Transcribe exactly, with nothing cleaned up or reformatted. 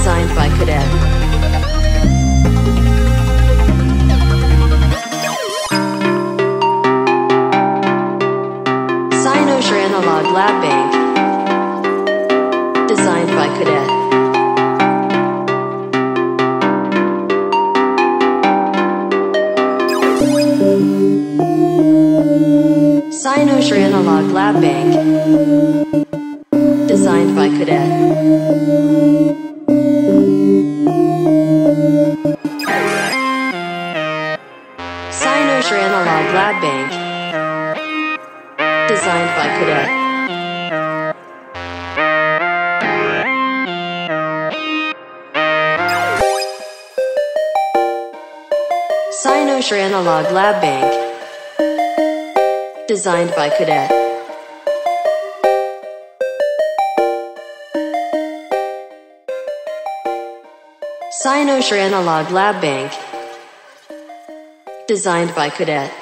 Designed by Kxdet. CYNOSUR Analog Lab Bank. Designed by Kxdet. CYNOSUR Analog Lab Bank. Designed by Kxdet. CYNOSUR Analog Lab Bank. Designed by Kxdet. CYNOSUR Analog Lab Bank. Designed by Kxdet. CYNOSUR Analog Lab Bank. Designed by Kxdet.